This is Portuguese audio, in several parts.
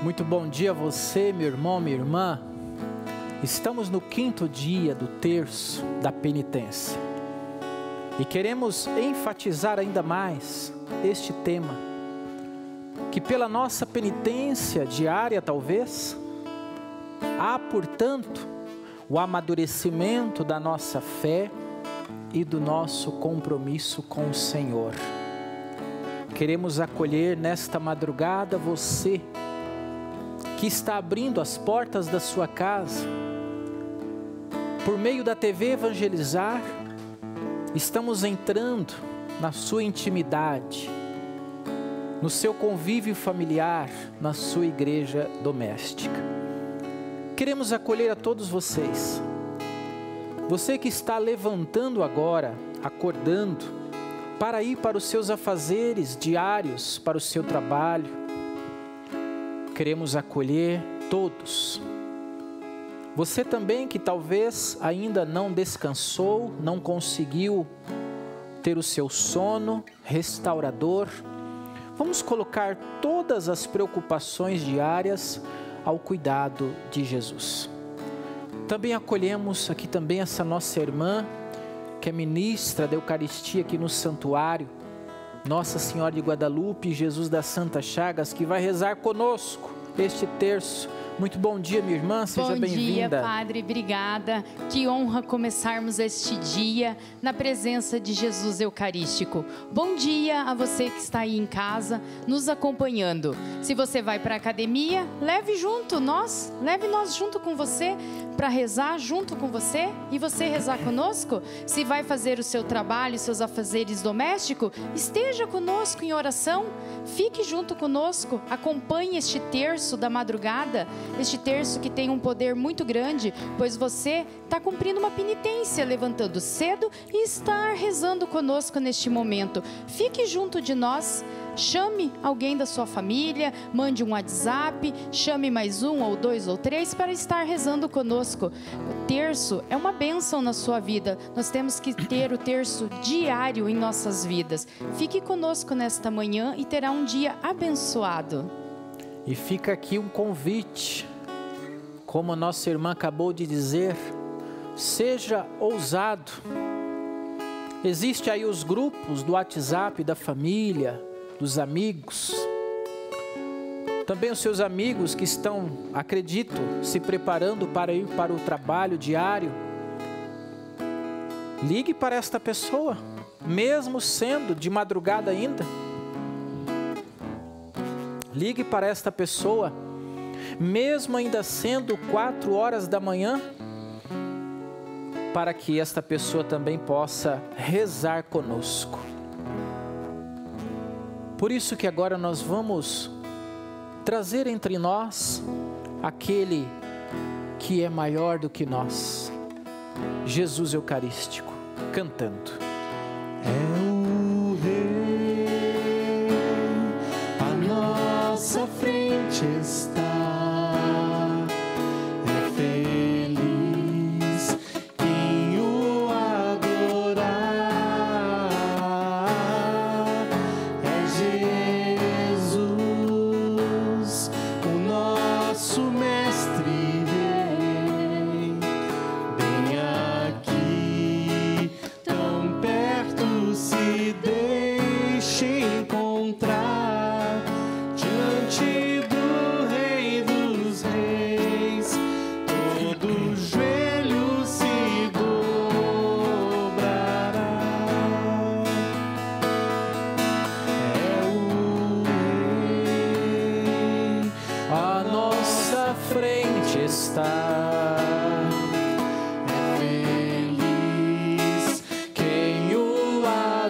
Muito bom dia a você, meu irmão, minha irmã. Estamos no 5º dia do terço da penitência e queremos enfatizar ainda mais este tema, que pela nossa penitência diária talvez, há portanto o amadurecimento da nossa fé e do nosso compromisso com o Senhor. Queremos acolher nesta madrugada você que está abrindo as portas da sua casa, por meio da TV Evangelizar, estamos entrando na sua intimidade, no seu convívio familiar, na sua igreja doméstica. Queremos acolher a todos vocês. Você que está levantando agora, acordando, para ir para os seus afazeres diários, para o seu trabalho, queremos acolher todos. Você também que talvez ainda não descansou, não conseguiu ter o seu sono restaurador, vamos colocar todas as preocupações diárias ao cuidado de Jesus. Também acolhemos aqui também essa nossa irmã, que é ministra da Eucaristia aqui no santuário, Nossa Senhora de Guadalupe, Jesus das Santas Chagas, que vai rezar conosco este terço. Muito bom dia, minha irmã, seja bem-vinda. Bom dia, Padre, obrigada. Que honra começarmos este dia na presença de Jesus Eucarístico. Bom dia a você que está aí em casa, nos acompanhando. Se você vai para a academia, leve nós junto com você, para rezar junto com você e você rezar conosco. Se vai fazer o seu trabalho, seus afazeres domésticos, esteja conosco em oração, fique junto conosco, acompanhe este terço da madrugada, este terço que tem um poder muito grande, pois você está cumprindo uma penitência, levantando cedo e está rezando conosco neste momento. Fique junto de nós. Chame alguém da sua família, mande um WhatsApp, chame mais um ou dois ou três para estar rezando conosco. O terço é uma bênção na sua vida. Nós temos que ter o terço diário em nossas vidas. Fique conosco nesta manhã e terá um dia abençoado. E fica aqui um convite, como a nossa irmã acabou de dizer, seja ousado. Existe aí os grupos do WhatsApp da família, dos amigos, também os seus amigos que estão, acredito, se preparando para ir para o trabalho diário. Ligue para esta pessoa, mesmo sendo de madrugada ainda. Ligue para esta pessoa, mesmo ainda sendo 4 horas da manhã, para que esta pessoa também possa rezar conosco. Por isso que agora nós vamos trazer entre nós aquele que é maior do que nós, Jesus Eucarístico, cantando. É o Rei, à nossa frente está, é feliz quem o adorar, é Jesus, o nosso Mestre Rei, bem aqui, tão perto, se deixe encontrar diante do Rei dos Reis. Todo joelho se dobrará. É o Rei, À nossa frente está, é feliz quem o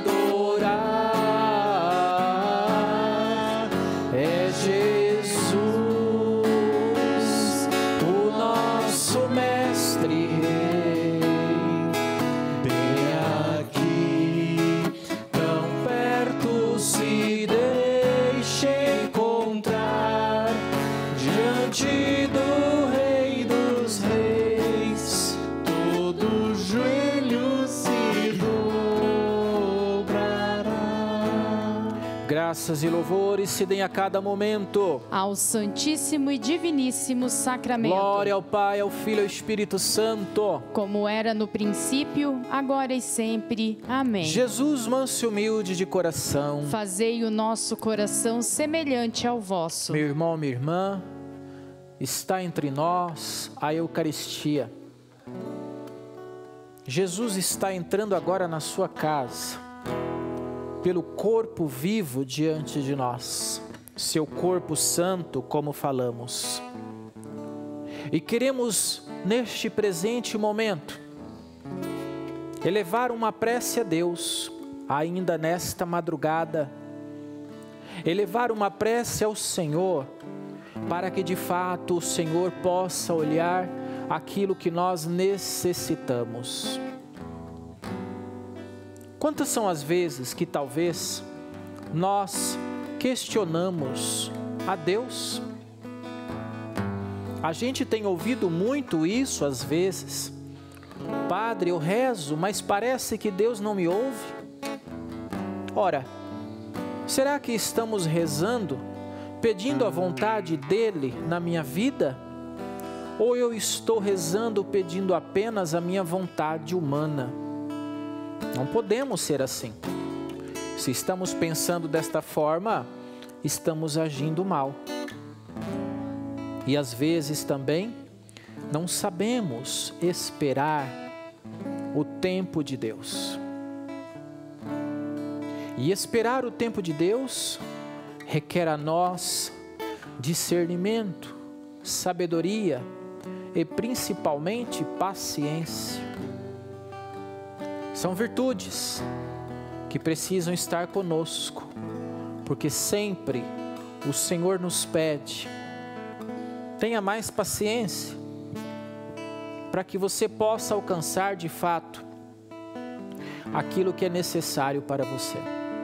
adorar, é Jesus, o nosso Mestre Rei, bem aqui, tão perto, se deixe encontrar diante do Rei dos Reis. todo joelho se dobrará. graças e louvores se deem a cada momento ao Santíssimo e Diviníssimo Sacramento. Glória ao Pai, ao Filho e ao Espírito Santo, como era no princípio, agora e sempre. Amém. Jesus, manso e humilde de coração, fazei o nosso coração semelhante ao vosso. Meu irmão, minha irmã, está entre nós a Eucaristia. Jesus está entrando agora na sua casa, pelo corpo vivo diante de nós, seu corpo santo, como falamos. E queremos, neste presente momento, elevar uma prece a Deus, ainda nesta madrugada, elevar uma prece ao Senhor, para que de fato o Senhor possa olhar aquilo que nós necessitamos. Quantas são as vezes que talvez nós questionamos a Deus? A gente tem ouvido muito isso às vezes. Padre, eu rezo, mas parece que Deus não me ouve. Ora, será que estamos rezando, pedindo a vontade dEle na minha vida? Ou eu estou rezando pedindo apenas a minha vontade humana? Não podemos ser assim. Se estamos pensando desta forma, estamos agindo mal. E às vezes também não sabemos esperar o tempo de Deus. E esperar o tempo de Deus requer a nós discernimento, sabedoria e principalmente paciência. São virtudes que precisam estar conosco, porque sempre o Senhor nos pede: tenha mais paciência, para que você possa alcançar de fato aquilo que é necessário para você.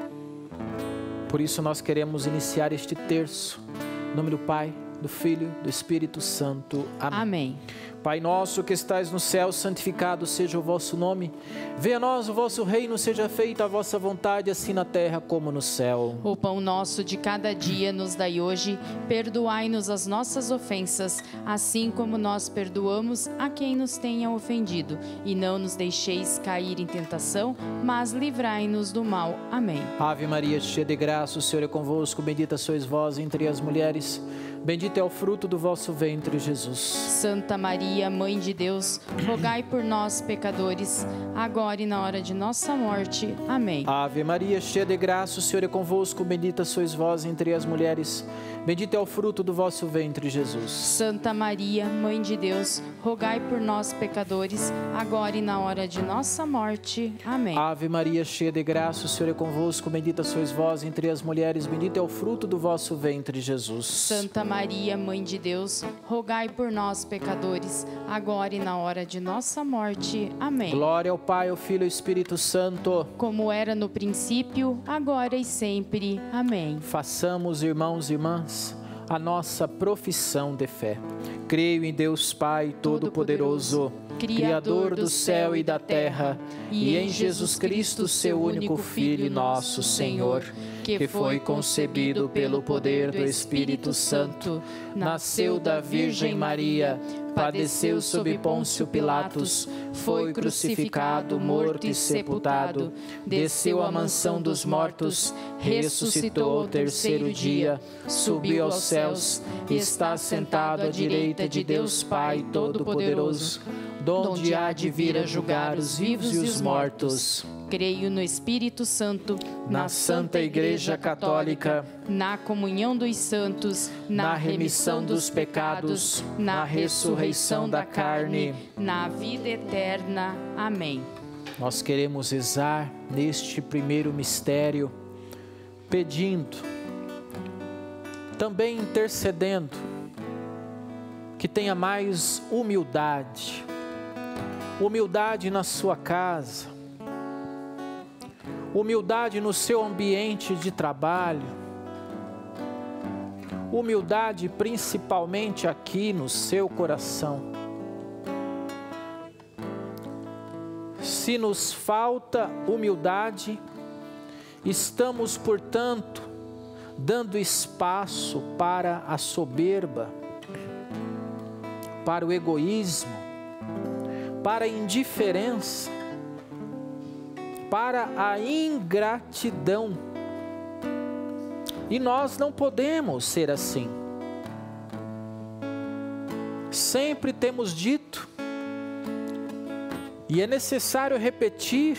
Por isso nós queremos iniciar este terço, em nome do Pai, do Filho, do Espírito Santo. Amém. Amém. Pai nosso que estais no céu, santificado seja o vosso nome. Venha a nós o vosso reino, seja feita a vossa vontade, assim na terra como no céu. O pão nosso de cada dia nos dai hoje, perdoai-nos as nossas ofensas, assim como nós perdoamos a quem nos tenha ofendido. E não nos deixeis cair em tentação, mas livrai-nos do mal. Amém. Ave Maria, cheia de graça, o Senhor é convosco, bendita sois vós entre as mulheres. Bendito é o fruto do vosso ventre, Jesus. Santa Maria, Mãe de Deus, rogai por nós, pecadores, agora e na hora de nossa morte. Amém. Ave Maria, cheia de graça, o Senhor é convosco, bendita sois vós entre as mulheres. Bendito é o fruto do vosso ventre, Jesus. Santa Maria, Mãe de Deus, rogai por nós, pecadores, agora e na hora de nossa morte. Amém. Ave Maria, cheia de graça, o Senhor é convosco, bendita sois vós entre as mulheres, bendito é o fruto do vosso ventre, Jesus. Santa Maria, Mãe de Deus, rogai por nós, pecadores, agora e na hora de nossa morte. Amém. Glória ao Pai, ao Filho e ao Espírito Santo. Como era no princípio, agora e sempre. Amém. Façamos, irmãos e irmãs, a nossa profissão de fé. Creio em Deus Pai Todo-Poderoso, Criador do céu e da terra, e em Jesus Cristo, seu único Filho, nosso Senhor, que foi concebido pelo poder do Espírito Santo, nasceu da Virgem Maria, padeceu sob Pôncio Pilatos, foi crucificado, morto e sepultado, desceu à mansão dos mortos, ressuscitou ao terceiro dia, subiu aos céus, está sentado à direita de Deus Pai Todo-Poderoso, donde há de vir a julgar os vivos e os mortos. Creio no Espírito Santo, na Santa Igreja Católica, na comunhão dos santos, na remissão dos pecados, na ressurreição da carne, na vida eterna. Amém. Nós queremos rezar neste primeiro mistério, pedindo, também intercedendo, que tenha mais humildade, humildade na sua casa, humildade no seu ambiente de trabalho, humildade principalmente aqui no seu coração. Se nos falta humildade, estamos, portanto, dando espaço para a soberba, para o egoísmo, para a indiferença, para a ingratidão. E nós não podemos ser assim. Sempre temos dito, e é necessário repetir,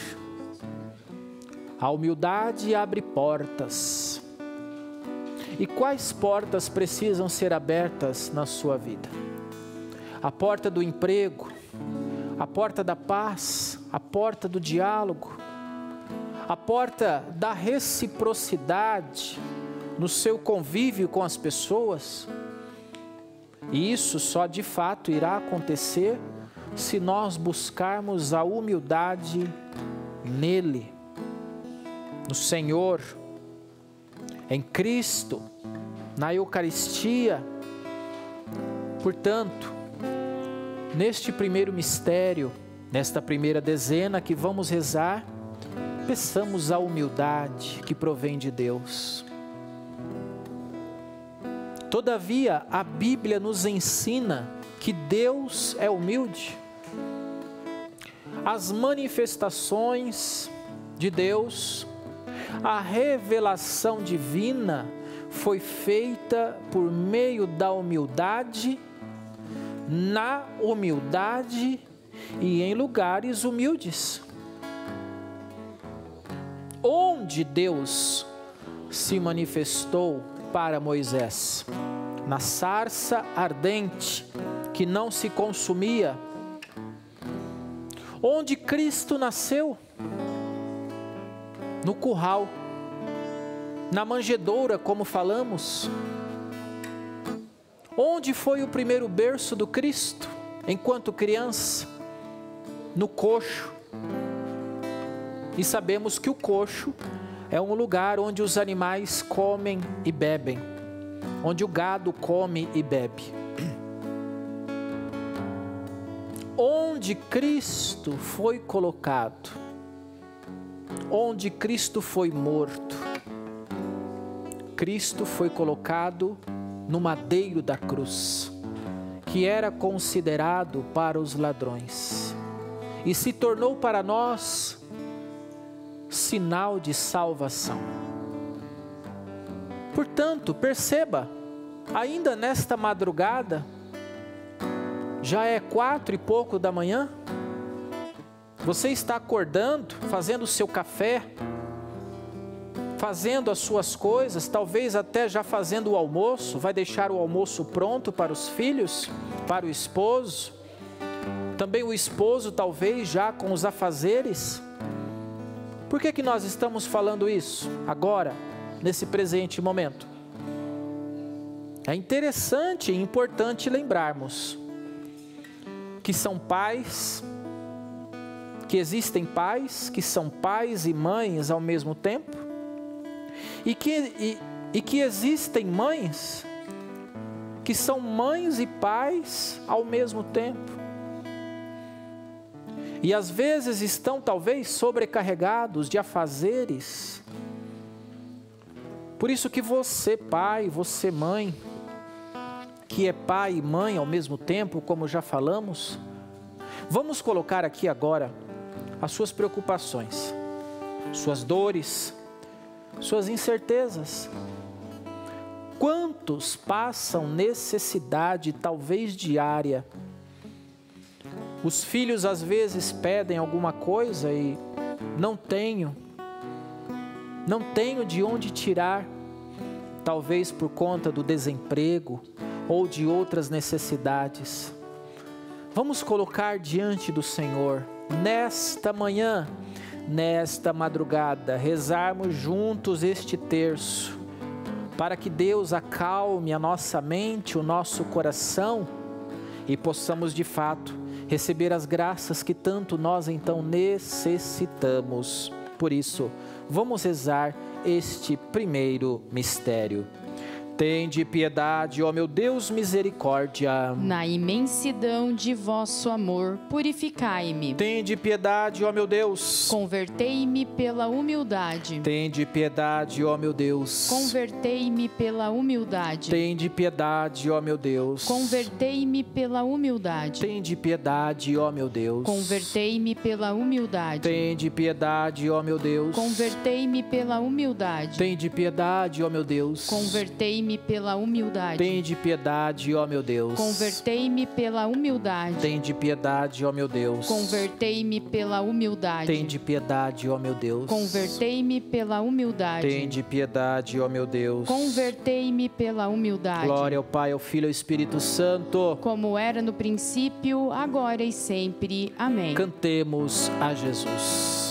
a humildade abre portas. E quais portas precisam ser abertas na sua vida? A porta do emprego, a porta da paz, a porta do diálogo, a porta da reciprocidade no seu convívio com as pessoas. E isso só de fato irá acontecer se nós buscarmos a humildade nele, no Senhor, em Cristo, na Eucaristia. Portanto, neste primeiro mistério, nesta primeira dezena que vamos rezar, peçamos a humildade que provém de Deus. Todavia, a Bíblia nos ensina que Deus é humilde. As manifestações de Deus, a revelação divina foi feita por meio da humildade, na humildade e em lugares humildes. Onde Deus se manifestou para Moisés? Na sarça ardente que não se consumia. Onde Cristo nasceu? No curral, na manjedoura, como falamos. Onde foi o primeiro berço do Cristo, enquanto criança? No coxo. E sabemos que o coxo é um lugar onde os animais comem e bebem, onde o gado come e bebe. Onde Cristo foi colocado, onde Cristo foi morto, Cristo foi colocado no madeiro da cruz, que era considerado para os ladrões, e se tornou para nós sinal de salvação. Portanto, perceba, ainda nesta madrugada, já é 4 e pouco da manhã, você está acordando, fazendo o seu café, fazendo as suas coisas, talvez até já fazendo o almoço, vai deixar o almoço pronto para os filhos, para o esposo, também o esposo talvez já com os afazeres. Por que nós estamos falando isso agora, nesse presente momento? É interessante e importante lembrarmos que são pais, que existem pais que são pais e mães ao mesmo tempo, e que existem mães que são mães e pais ao mesmo tempo. E às vezes estão talvez sobrecarregados de afazeres. Por isso que você pai, você mãe, que é pai e mãe ao mesmo tempo, como já falamos, vamos colocar aqui agora as suas preocupações, suas dores, suas incertezas. Quantos passam necessidade, talvez diária? Os filhos às vezes pedem alguma coisa e não tenho de onde tirar, talvez por conta do desemprego ou de outras necessidades. Vamos colocar diante do Senhor, nesta manhã, nesta madrugada, rezarmos juntos este terço, para que Deus acalme a nossa mente, o nosso coração, e possamos de fato receber as graças que tanto nós então necessitamos. Por isso, vamos rezar este primeiro mistério. Tende piedade, ó meu Deus, misericórdia. Na imensidão de vosso amor, purificai-me. Tende piedade, ó meu Deus. Convertei-me pela humildade. Tende piedade, ó meu Deus. Convertei-me pela humildade. Tende piedade, ó meu Deus. Convertei-me pela humildade. Tende piedade, ó meu Deus. Convertei-me pela humildade. Tende piedade, ó meu Deus. Convertei-me pela humildade. Tende piedade, ó meu Deus. Convertei-me pela humildade. Tende piedade, ó meu Deus. Convertei-me pela humildade. Tende piedade, ó meu Deus. Convertei-me pela humildade. Tende piedade, ó meu Deus. Convertei-me pela humildade. Tende piedade, ó meu Deus. Convertei-me pela humildade. Glória ao Pai, ao Filho e ao Espírito Santo. Como era no princípio, agora e sempre. Amém. Cantemos a Jesus.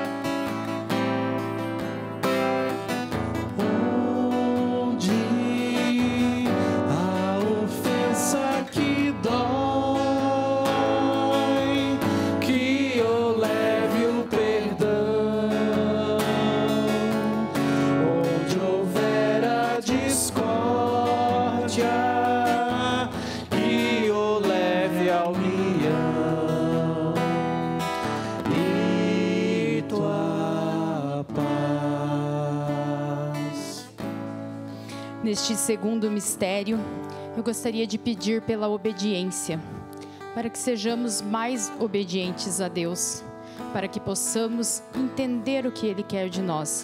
Neste segundo mistério, eu gostaria de pedir pela obediência, para que sejamos mais obedientes a Deus, para que possamos entender o que Ele quer de nós.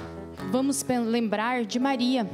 Vamos lembrar de Maria.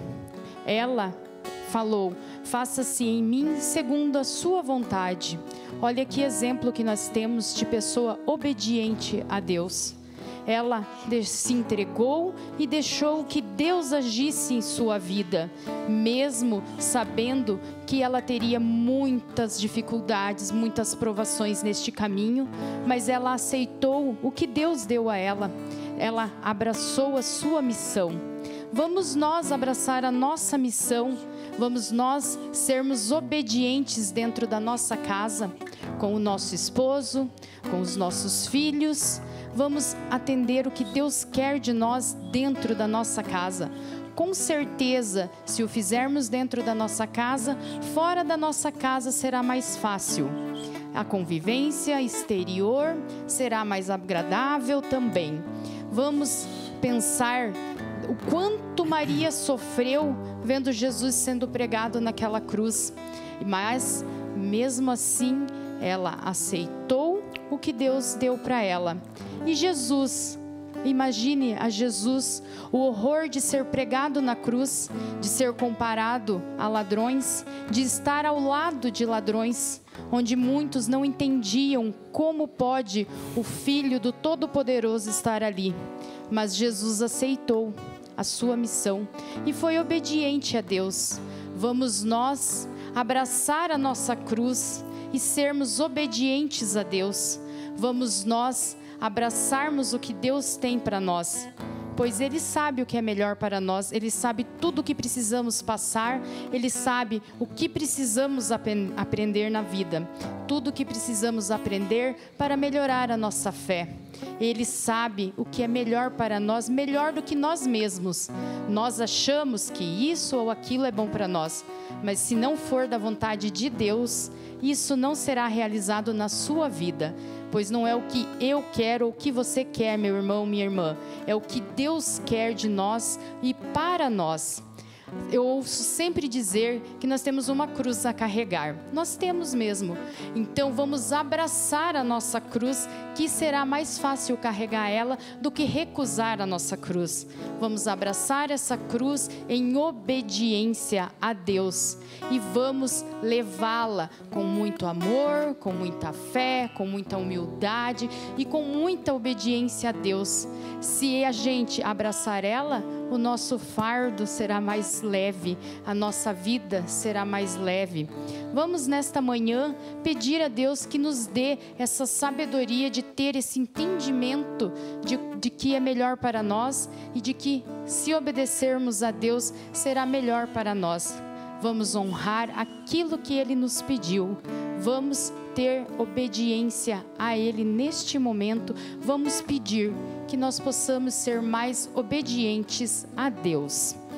Ela falou: faça-se em mim segundo a sua vontade. Olha que exemplo que nós temos de pessoa obediente a Deus. Ela se entregou e deixou que Deus agisse em sua vida, mesmo sabendo que ela teria muitas dificuldades, muitas provações neste caminho, mas ela aceitou o que Deus deu a ela. Ela abraçou a sua missão. Vamos nós abraçar a nossa missão, vamos nós sermos obedientes dentro da nossa casa, com o nosso esposo, com os nossos filhos. Vamos atender o que Deus quer de nós dentro da nossa casa. Com certeza, se o fizermos dentro da nossa casa, fora da nossa casa será mais fácil. A convivência exterior será mais agradável também. Vamos pensar o quanto Maria sofreu vendo Jesus sendo pregado naquela cruz. Mas, mesmo assim, ela aceitou o que Deus deu para ela. E Jesus, imagine a Jesus, o horror de ser pregado na cruz, de ser comparado a ladrões, de estar ao lado de ladrões, onde muitos não entendiam como pode o Filho do Todo-Poderoso estar ali. Mas Jesus aceitou a sua missão e foi obediente a Deus. Vamos nós abraçar a nossa cruz e sermos obedientes a Deus. Vamos nós abraçarmos o que Deus tem para nós, pois Ele sabe o que é melhor para nós, Ele sabe tudo o que precisamos passar, Ele sabe o que precisamos aprender na vida, tudo o que precisamos aprender para melhorar a nossa fé. Ele sabe o que é melhor para nós, melhor do que nós mesmos. Nós achamos que isso ou aquilo é bom para nós, mas se não for da vontade de Deus, isso não será realizado na sua vida, pois não é o que eu quero ou o que você quer, meu irmão, minha irmã, é o que Deus quer de nós e para nós. Eu ouço sempre dizer que nós temos uma cruz a carregar. Nós temos mesmo. Então vamos abraçar a nossa cruz, que será mais fácil carregar ela do que recusar a nossa cruz. Vamos abraçar essa cruz em obediência a Deus e vamos levá-la com muito amor, com muita fé, com muita humildade e com muita obediência a Deus. Se a gente abraçar ela, o nosso fardo será mais leve, a nossa vida será mais leve. Vamos nesta manhã pedir a Deus que nos dê essa sabedoria de ter esse entendimento de que é melhor para nós e de que, se obedecermos a Deus, será melhor para nós. Vamos honrar aquilo que Ele nos pediu. Vamos ter obediência a Ele neste momento. Vamos pedir que nós possamos ser mais obedientes a Deus.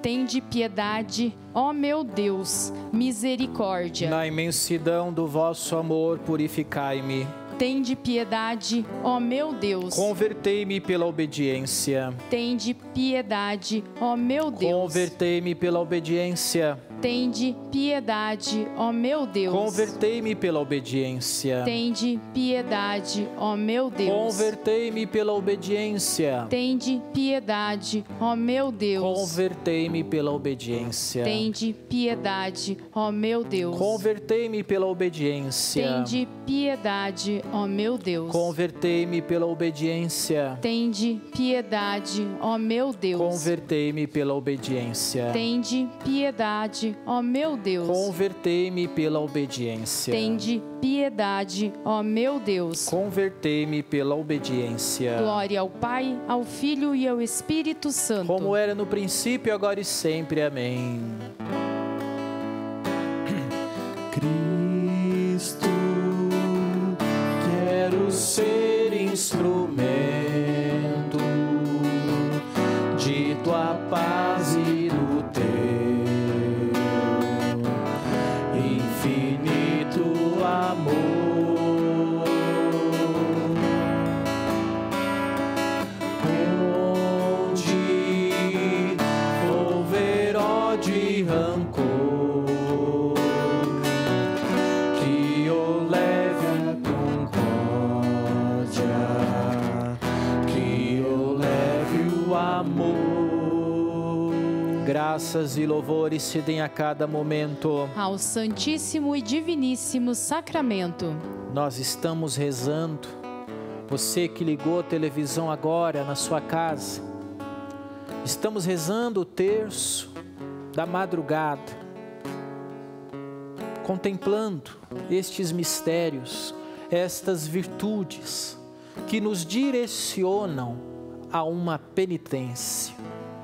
Tende piedade, ó meu Deus, misericórdia. Na imensidão do vosso amor, purificai-me. Tende piedade, ó meu Deus. Convertei-me pela obediência. Tende piedade, ó meu Deus. Convertei-me pela obediência. Tende piedade, ó meu Deus. Convertei-me pela obediência. Tende piedade, ó meu Deus. Convertei-me pela obediência. Tende piedade, ó meu Deus. Convertei-me pela obediência. Tende piedade, ó meu Deus. Convertei-me pela obediência. Tende piedade, ó meu Deus. Convertei-me pela obediência. Tende piedade, ó meu Deus. Convertei-me pela obediência. Tende piedade, ó meu Deus. Convertei-me pela obediência. Tende piedade, ó meu Deus. Convertei-me pela obediência. Glória ao Pai, ao Filho e ao Espírito Santo. Como era no princípio, agora e sempre. Amém. Cristo, quero ser instrumento de tua paz e do teu infinito amor. Onde houver ódio e rancor, que eu leve a concórdia, que eu leve o amor. Graças e louvores se deem a cada momento. Ao Santíssimo e Diviníssimo Sacramento. Nós estamos rezando. Você que ligou a televisão agora na sua casa, estamos rezando o terço da madrugada, contemplando estes mistérios, estas virtudes que nos direcionam a uma penitência.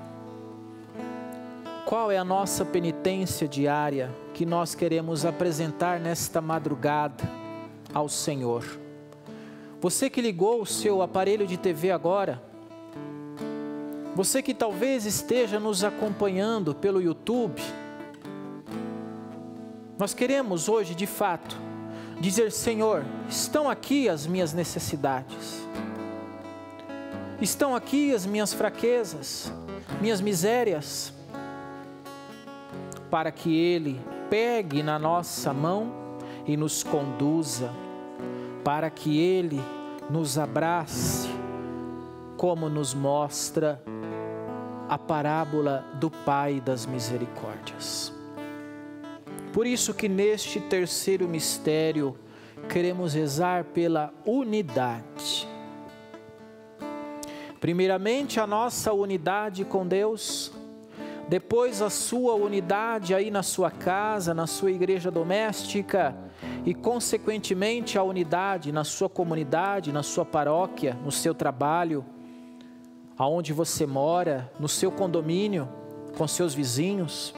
Qual é a nossa penitência diária que nós queremos apresentar nesta madrugada ao Senhor? Você que ligou o seu aparelho de TV agora, você que talvez esteja nos acompanhando pelo YouTube, nós queremos hoje, de fato, dizer: Senhor, estão aqui as minhas necessidades, estão aqui as minhas fraquezas, minhas misérias, para que Ele pegue na nossa mão e nos conduza, para que Ele nos abrace, como nos mostra a parábola do Pai das Misericórdias. Por isso que neste terceiro mistério queremos rezar pela unidade. Primeiramente a nossa unidade com Deus, depois a sua unidade aí na sua casa, na sua igreja doméstica e consequentemente a unidade na sua comunidade, na sua paróquia, no seu trabalho, aonde você mora, no seu condomínio, com seus vizinhos.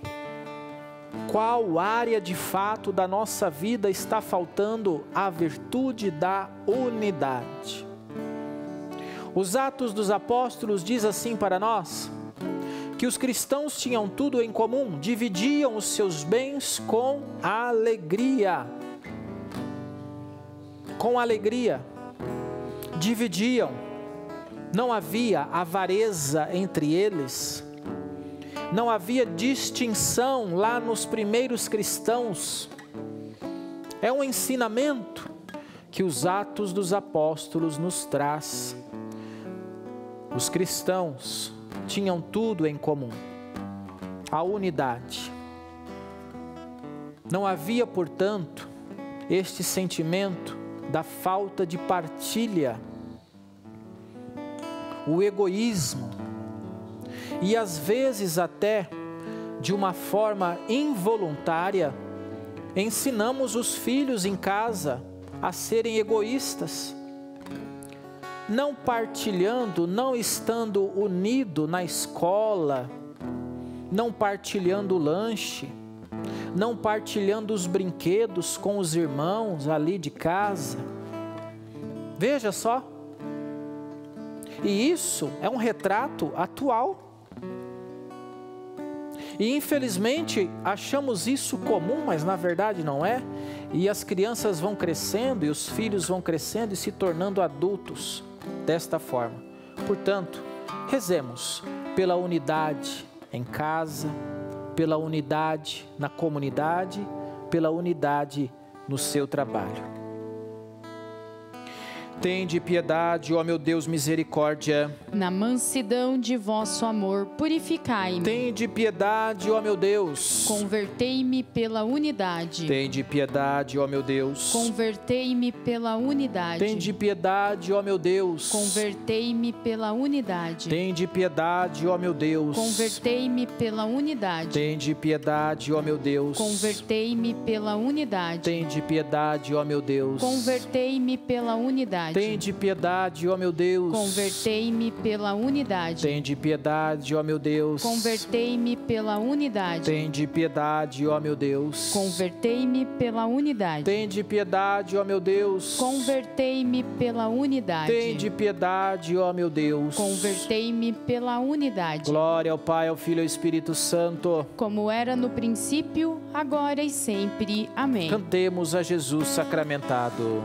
Qual área de fato da nossa vida está faltando a virtude da unidade? Os Atos dos Apóstolos diz assim para nós, que os cristãos tinham tudo em comum, dividiam os seus bens com alegria. Com alegria, dividiam, não havia avareza entre eles, não havia distinção lá nos primeiros cristãos. É um ensinamento que os Atos dos Apóstolos nos traz. Os cristãos tinham tudo em comum, a unidade. Não havia, portanto, este sentimento da falta de partilha, o egoísmo, e às vezes até de uma forma involuntária, ensinamos os filhos em casa a serem egoístas, não partilhando, não estando unido na escola, não partilhando o lanche, não partilhando os brinquedos com os irmãos ali de casa. Veja só, e isso é um retrato atual. E infelizmente achamos isso comum, mas na verdade não é. E as crianças vão crescendo e os filhos vão crescendo e se tornando adultos desta forma. Portanto, rezemos pela unidade em casa, pela unidade na comunidade, pela unidade no seu trabalho. Tende piedade, ó meu Deus, misericórdia. Na mansidão de vosso amor, purificai-me. Tende piedade, ó meu Deus. Convertei-me pela unidade. Tende piedade, ó meu Deus. Convertei-me pela unidade. Tende piedade, ó meu Deus. Convertei-me pela unidade. Tende piedade, ó meu Deus. Convertei-me pela unidade. Tende piedade, ó meu Deus. Convertei-me pela unidade. Tende piedade, ó meu Deus. Convertei-me pela unidade. Tende piedade, ó meu Deus. Convertei-me pela unidade. Tende piedade, ó meu Deus. Convertei-me pela unidade. Tende piedade, ó meu Deus. Convertei-me pela unidade. Tende piedade, ó meu Deus. Convertei-me pela unidade. Tende piedade, ó meu Deus. Convertei-me pela unidade. Glória ao Pai, ao Filho e ao Espírito Santo. Como era no princípio, agora e sempre. Amém. Cantemos a Jesus sacramentado.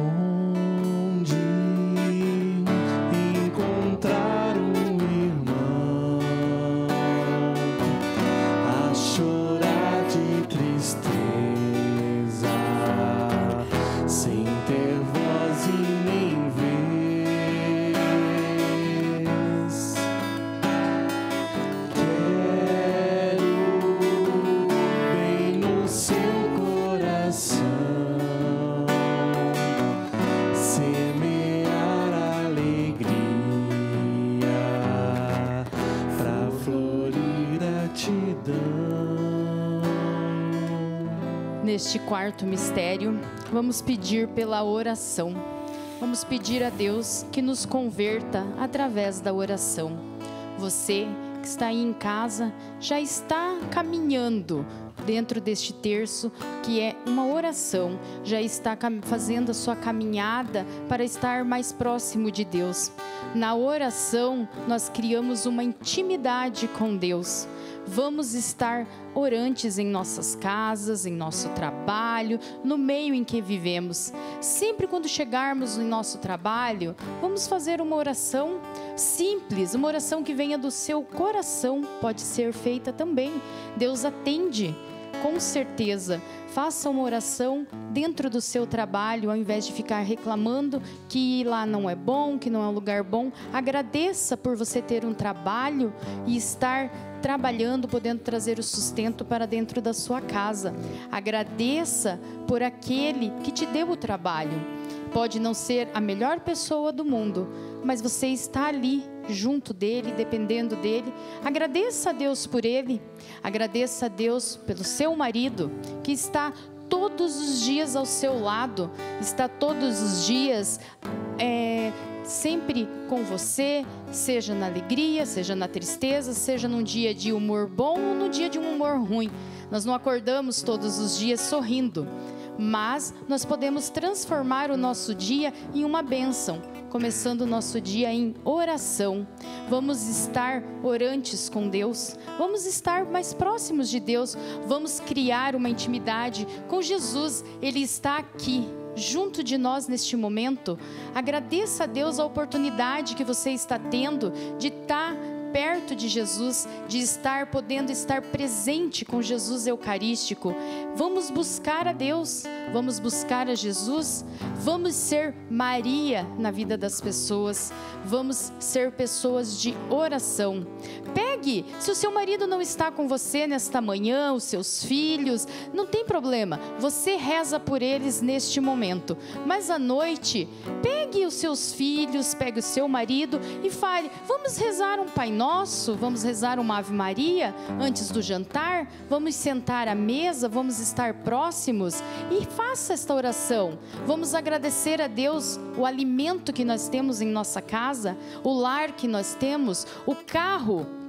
Encontrar um irmão a chorar de tristeza, sem ter voz e nem vez. Quero bem no seu coração semear alegria pra florir a gratidão. Neste quarto mistério, vamos pedir pela oração. Vamos pedir a Deus que nos converta através da oração. Você que está aí em casa já está caminhando dentro deste terço, que é uma oração, já está fazendo a sua caminhada para estar mais próximo de Deus. Na oração, nós criamos uma intimidade com Deus. Vamos estar orantes em nossas casas, em nosso trabalho, no meio em que vivemos. Sempre quando chegarmos no nosso trabalho, vamos fazer uma oração simples, uma oração que venha do seu coração, pode ser feita também. Deus atende, com certeza. Faça uma oração dentro do seu trabalho, ao invés de ficar reclamando que lá não é bom, que não é um lugar bom. Agradeça por você ter um trabalho e estar trabalhando, podendo trazer o sustento para dentro da sua casa. Agradeça por aquele que te deu o trabalho. Pode não ser a melhor pessoa do mundo, mas você está ali junto dele, dependendo dele. Agradeça a Deus por ele. Agradeça a Deus pelo seu marido, que está todos os dias ao seu lado, está todos os dias sempre com você, seja na alegria, seja na tristeza, seja num dia de humor bom ou no dia de um humor ruim. Nós não acordamos todos os dias sorrindo, mas nós podemos transformar o nosso dia em uma bênção, começando o nosso dia em oração. Vamos estar orantes com Deus, vamos estar mais próximos de Deus, vamos criar uma intimidade com Jesus. Ele está aqui, junto de nós neste momento. Agradeça a Deus a oportunidade que você está tendo de estar perto de Jesus, de podendo estar presente com Jesus Eucarístico. Vamos buscar a Deus, vamos buscar a Jesus, vamos ser Maria na vida das pessoas, vamos ser pessoas de oração. Pegue, se o seu marido não está com você nesta manhã, os seus filhos, não tem problema, você reza por eles neste momento, mas à noite, pegue os seus filhos, pegue o seu marido e fale: vamos rezar um Pai Nosso, vamos rezar uma Ave Maria antes do jantar, vamos sentar à mesa, vamos estar próximos e faça esta oração. Vamos agradecer a Deus o alimento que nós temos em nossa casa, o lar que nós temos, o carro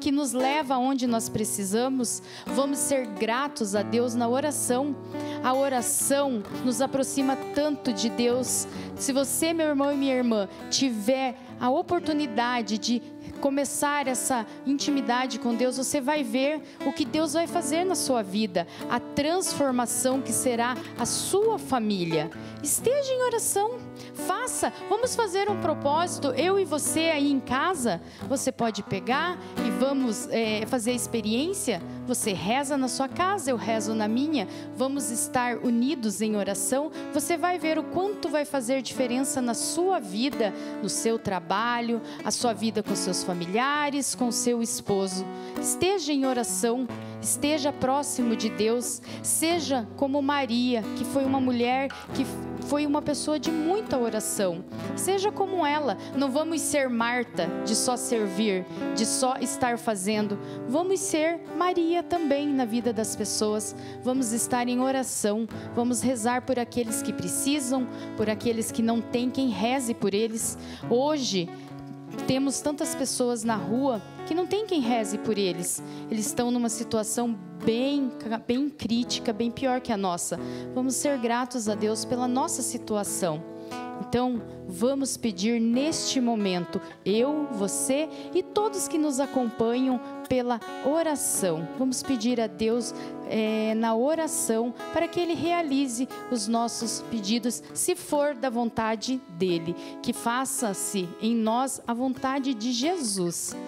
que nos leva aonde nós precisamos, vamos ser gratos a Deus na oração. A oração nos aproxima tanto de Deus. Se você, meu irmão e minha irmã, tiver a oportunidade de começar essa intimidade com Deus, você vai ver o que Deus vai fazer na sua vida, a transformação que será a sua família. Esteja em oração, vamos fazer um propósito, eu e você aí em casa, você pode pegar e vamos fazer a experiência, você reza na sua casa, eu rezo na minha, vamos estar unidos em oração, você vai ver o quanto vai fazer diferença na sua vida, no seu trabalho, a sua vida com seus familiares, com seu esposo. Esteja em oração, esteja próximo de Deus, seja como Maria, que foi uma mulher que foi uma pessoa de muita oração. Seja como ela, não vamos ser Marta, de só servir, de só estar fazendo. Vamos ser Maria também na vida das pessoas. Vamos estar em oração, vamos rezar por aqueles que precisam, por aqueles que não têm quem reze por eles. Hoje, temos tantas pessoas na rua que não tem quem reze por eles. Eles estão numa situação bem crítica, bem pior que a nossa. Vamos ser gratos a Deus pela nossa situação. Então, vamos pedir neste momento, eu, você e todos que nos acompanham pela oração. Vamos pedir a Deus na oração para que Ele realize os nossos pedidos, se for da vontade dEle. Que faça-se em nós a vontade de Jesus.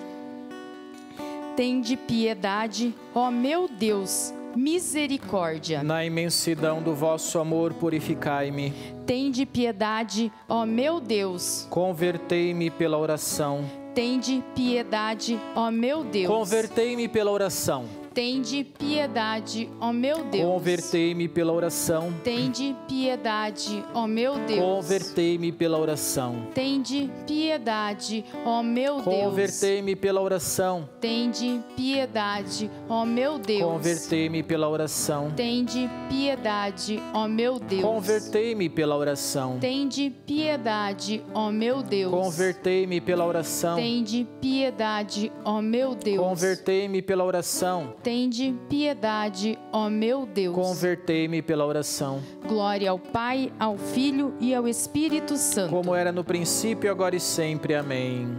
Tende piedade, ó meu Deus, misericórdia. Na imensidão do vosso amor, purificai-me. Tende piedade, ó meu Deus. Convertei-me pela oração. Tende piedade, ó meu Deus. Convertei-me pela oração. Tende piedade, ó meu Deus. Convertei-me pela oração. Tende piedade, ó meu Deus. Convertei-me pela oração. Tende piedade, ó meu Deus. Convertei-me pela oração. Tende piedade, ó meu Deus. Convertei-me pela oração. Tende piedade, ó meu Deus. Convertei-me pela oração. Tende piedade, ó meu Deus. Convertei-me pela oração. Tende piedade, ó meu Deus. Convertei-me pela oração. Tende piedade, ó meu Deus. Convertei-me pela oração. Glória ao Pai, ao Filho e ao Espírito Santo. Como era no princípio, agora e sempre. Amém.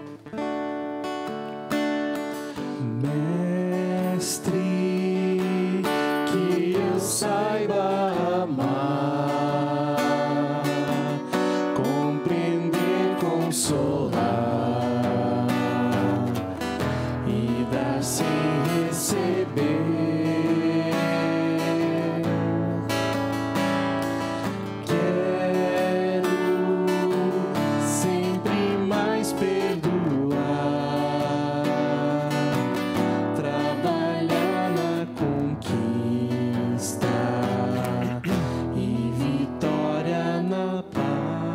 Mestre, que eu saiba amar, compreender, consolar e dar sem receber. Quero sempre mais perdoar, trabalhar na conquista e vitória na paz.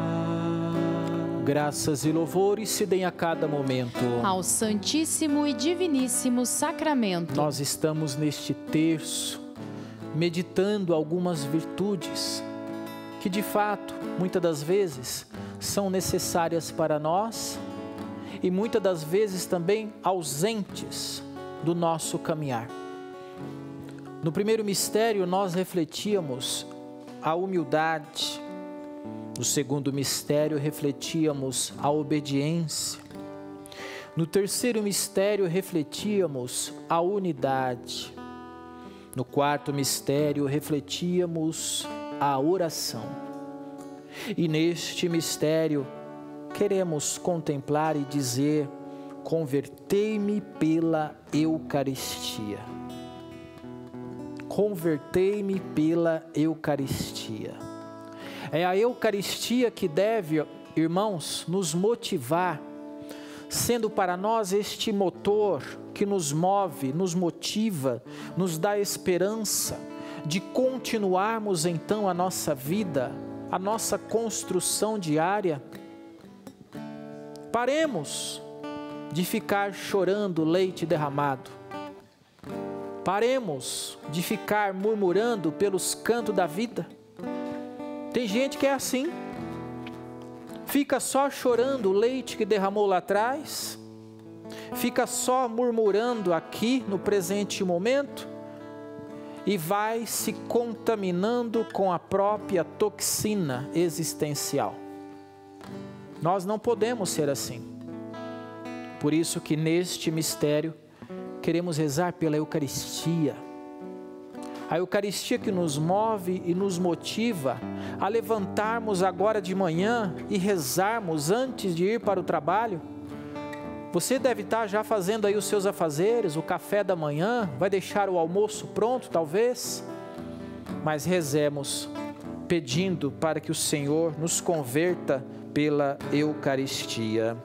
Graças e louvores se deem a cada momento ao Santíssimo e Diviníssimo Sacramento. Nós estamos neste terço meditando algumas virtudes que de fato, muitas das vezes, são necessárias para nós e muitas das vezes também ausentes do nosso caminhar. No primeiro mistério nós refletíamos a humildade, no segundo mistério refletíamos a obediência, no terceiro mistério refletíamos a unidade, no quarto mistério refletíamos a oração. E neste mistério queremos contemplar e dizer: convertei-me pela Eucaristia. Convertei-me pela Eucaristia. É a Eucaristia que deve, irmãos, nos motivar, sendo para nós este motor que nos move, nos motiva, nos dá esperança de continuarmos então a nossa vida, a nossa construção diária. Paremos de ficar chorando leite derramado. Paremos de ficar murmurando pelos cantos da vida. Tem gente que é assim, fica só chorando o leite que derramou lá atrás, fica só murmurando aqui no presente momento e vai se contaminando com a própria toxina existencial. Nós não podemos ser assim. Por isso que neste mistério queremos rezar pela Eucaristia. A Eucaristia que nos move e nos motiva a levantarmos agora de manhã e rezarmos antes de ir para o trabalho. Você deve estar já fazendo aí os seus afazeres, o café da manhã, vai deixar o almoço pronto talvez, mas rezemos pedindo para que o Senhor nos converta pela Eucaristia.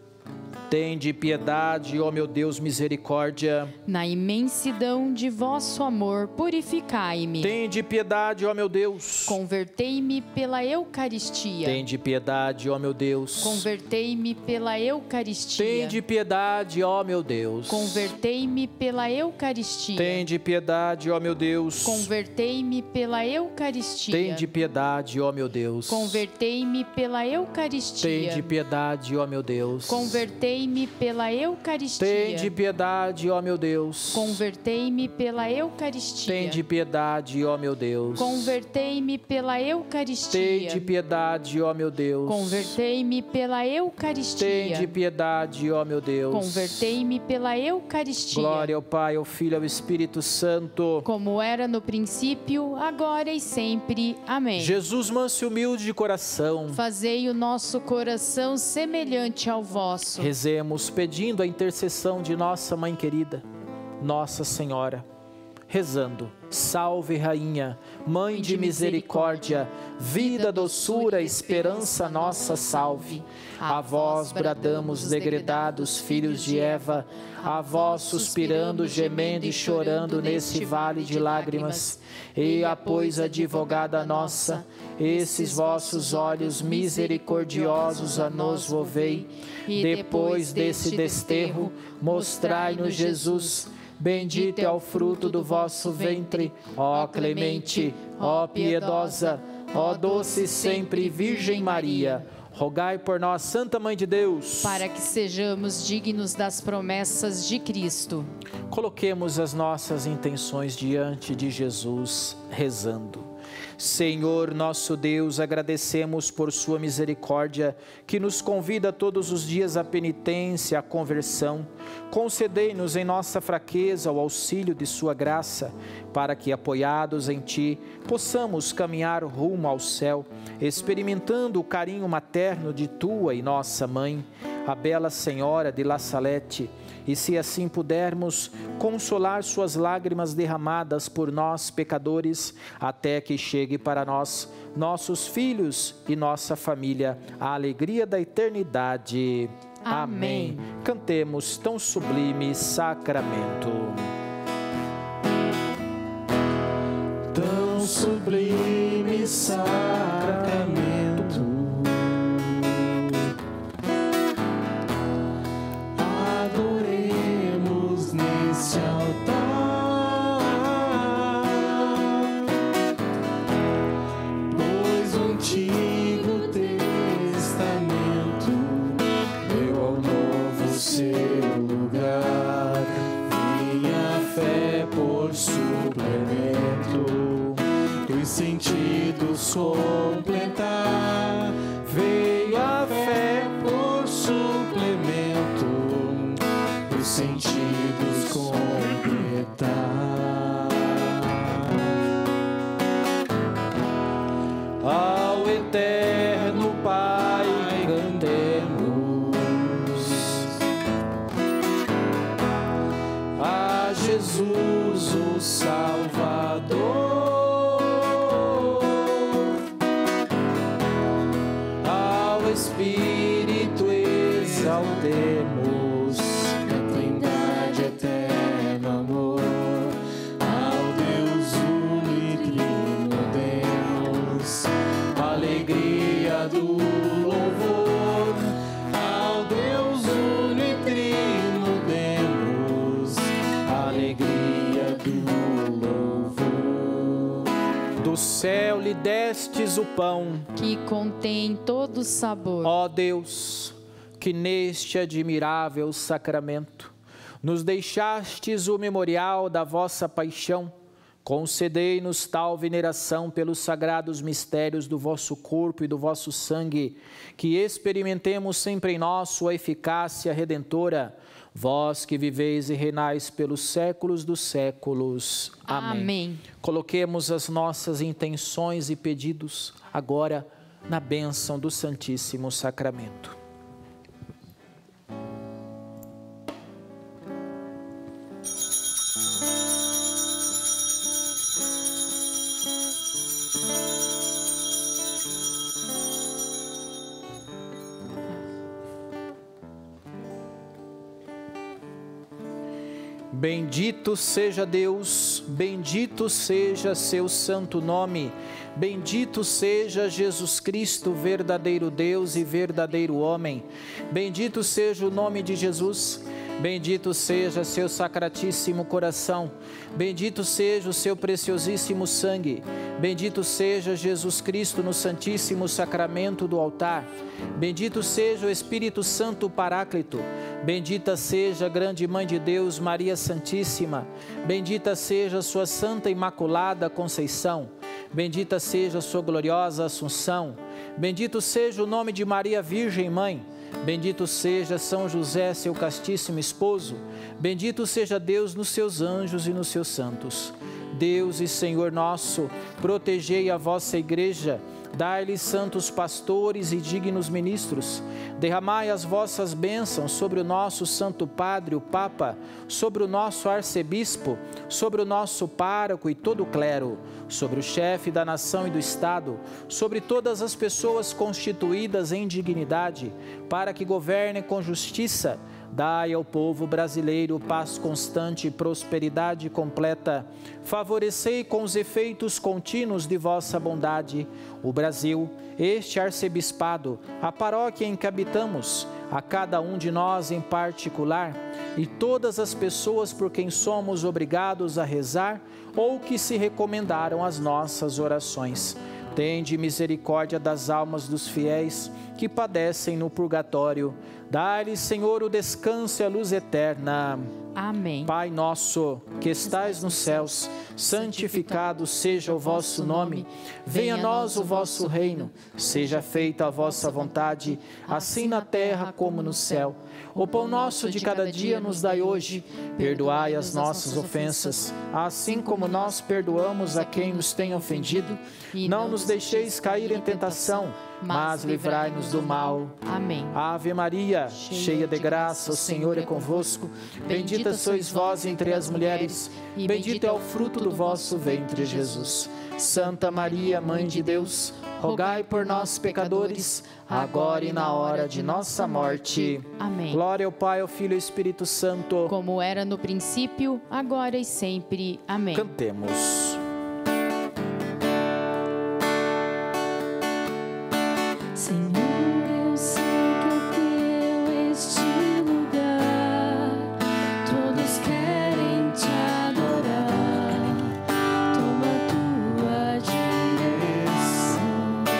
Tende piedade, ó meu Deus, misericórdia. Na imensidão de vosso amor, purificai-me. Tende piedade, ó meu Deus. Convertei-me pela Eucaristia. Tende piedade, ó meu Deus. Convertei-me pela Eucaristia. Tende piedade, ó meu Deus. Convertei-me pela Eucaristia. Tende piedade, ó meu Deus. Convertei-me pela Eucaristia. Tende piedade, ó meu Deus. Convertei-me pela Eucaristia. Tende piedade, ó meu Deus. Convertei-me pela Eucaristia. Tende piedade, ó meu Deus. Convertei-me pela Eucaristia. Tende piedade, ó meu Deus. Convertei-me pela Eucaristia. Tende piedade, ó meu Deus. Convertei-me pela Eucaristia. Tende piedade, ó meu Deus. Convertei-me pela Eucaristia. Glória ao Pai, ao Filho e ao Espírito Santo. Como era no princípio, agora e sempre. Amém. Jesus manso e humilde de coração, fazei o nosso coração semelhante ao vosso. Rezemos pedindo a intercessão de nossa Mãe querida, Nossa Senhora. Rezando: salve Rainha, Mãe de misericórdia, vida, doçura, esperança nossa, salve. A vós bradamos, degredados filhos de Eva, a vós suspirando, gemendo e chorando nesse vale de lágrimas. E a pois, advogada nossa, esses vossos olhos misericordiosos a nos volvei, depois desse desterro, mostrai-nos Jesus. Bendito é o fruto do vosso ventre, ó clemente, ó piedosa, ó doce sempre Virgem Maria. Rogai por nós, Santa Mãe de Deus, para que sejamos dignos das promessas de Cristo. Coloquemos as nossas intenções diante de Jesus, rezando. Senhor nosso Deus, agradecemos por sua misericórdia, que nos convida todos os dias à penitência, à conversão. Concedei-nos em nossa fraqueza o auxílio de sua graça, para que, apoiados em Ti, possamos caminhar rumo ao céu, experimentando o carinho materno de Tua e nossa Mãe, a bela Senhora de La Salette, e se assim pudermos, consolar suas lágrimas derramadas por nós, pecadores, até que chegue para nós, nossos filhos e nossa família, a alegria da eternidade. Amém. Cantemos tão sublime sacramento. Tão sublime sacramento, adoremos nesse altar, pois o Antigo Testamento deu ao Novo seu lugar, e a fé por suplemento, os sentidos completar. Veio a fé por suplemento, os sentidos completar. Ao eterno Pai cantemos, a Jesus o Salvador. Espírito exaltemos, na Trindade eterno amor, ao Deus unitrino demos, alegria do louvor, ao Deus unitrino demos, alegria do louvor. do céu lhe destes o pão, que contém todo sabor. ó Deus, que neste admirável sacramento nos deixastes o memorial da vossa paixão, concedei-nos tal veneração pelos sagrados mistérios do vosso corpo e do vosso sangue, que experimentemos sempre em nós sua eficácia redentora, vós que viveis e reinais pelos séculos dos séculos. Amém. Amém. Coloquemos as nossas intenções e pedidos agora na bênção do Santíssimo Sacramento. Bendito seja Deus, bendito seja seu santo nome, bendito seja Jesus Cristo, verdadeiro Deus e verdadeiro homem. Bendito seja o nome de Jesus, bendito seja seu sacratíssimo coração, bendito seja o seu preciosíssimo sangue, bendito seja Jesus Cristo no santíssimo sacramento do altar, bendito seja o Espírito Santo Paráclito, bendita seja a grande Mãe de Deus, Maria Santíssima, bendita seja a sua Santa Imaculada Conceição, bendita seja a sua gloriosa Assunção, bendito seja o nome de Maria Virgem Mãe, bendito seja São José, seu castíssimo esposo, bendito seja Deus nos seus anjos e nos seus santos. Deus e Senhor nosso, protegei a vossa igreja, dai-lhe santos pastores e dignos ministros, derramai as vossas bênçãos sobre o nosso Santo Padre, o Papa, sobre o nosso arcebispo, sobre o nosso pároco e todo o clero, sobre o chefe da nação e do Estado, sobre todas as pessoas constituídas em dignidade, para que governem com justiça. Dai ao povo brasileiro paz constante e prosperidade completa. Favorecei com os efeitos contínuos de vossa bondade o Brasil, este arcebispado, a paróquia em que habitamos, a cada um de nós em particular, e todas as pessoas por quem somos obrigados a rezar ou que se recomendaram às nossas orações. Tende misericórdia das almas dos fiéis que padecem no purgatório. Dai-lhes, Senhor, o descanso e a luz eterna. Amém. Pai nosso, que estais nos céus, santificado seja o vosso nome. Venha a nós o vosso reino. Seja feita a vossa vontade, assim na terra como no céu. O pão nosso de cada dia nos dai hoje. Perdoai as nossas ofensas, assim como nós perdoamos a quem nos tem ofendido. Não nos deixeis cair em tentação, mas livrai-nos do mal. Amém. Ave Maria, cheia de graça, o Senhor é convosco. Bendita sois vós entre as mulheres, e bendito é o fruto do vosso ventre, Jesus. Santa Maria, Mãe de Deus, rogai por nós, pecadores, agora e na hora de nossa morte. Amém. Glória ao Pai, ao Filho e ao Espírito Santo. Como era no princípio, agora e sempre. Amém. Cantemos. Senhor, eu sei que é teu este lugar, todos querem te adorar, toma tua direção.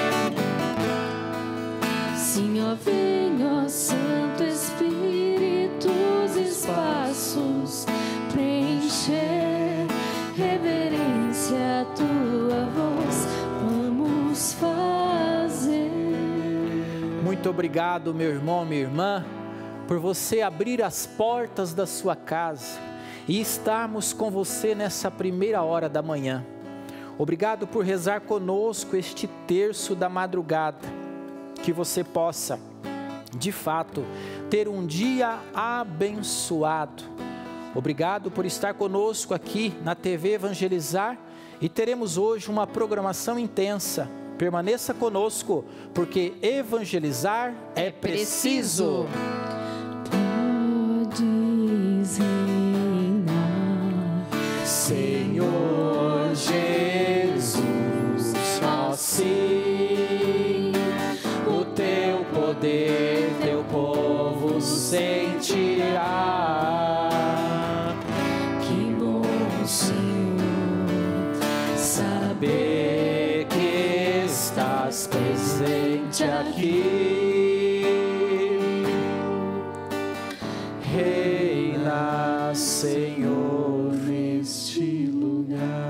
Sim, ó, vem, ó Santo Espírito, os espaços preencher, reverência a tua voz, vamos fazer. Muito obrigado, meu irmão, minha irmã, por você abrir as portas da sua casa e estarmos com você nessa primeira hora da manhã. Obrigado por rezar conosco este terço da madrugada. Que você possa, de fato, ter um dia abençoado. Obrigado por estar conosco aqui na TV Evangelizar e teremos hoje uma programação intensa. Permaneça conosco, porque evangelizar é preciso. Podes reinar, Senhor Jesus, assim o teu poder, teu povo sentirá. que bom, Senhor, Saber que estás presente aqui. reina, Senhor, neste lugar.